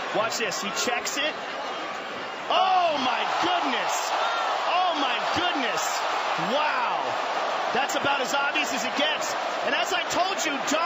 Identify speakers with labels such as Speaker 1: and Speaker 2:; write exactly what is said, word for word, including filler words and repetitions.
Speaker 1: Watch this. He checks it. Oh, my goodness. Oh, my goodness. Wow. That's about as obvious as it gets. And as I told you, don't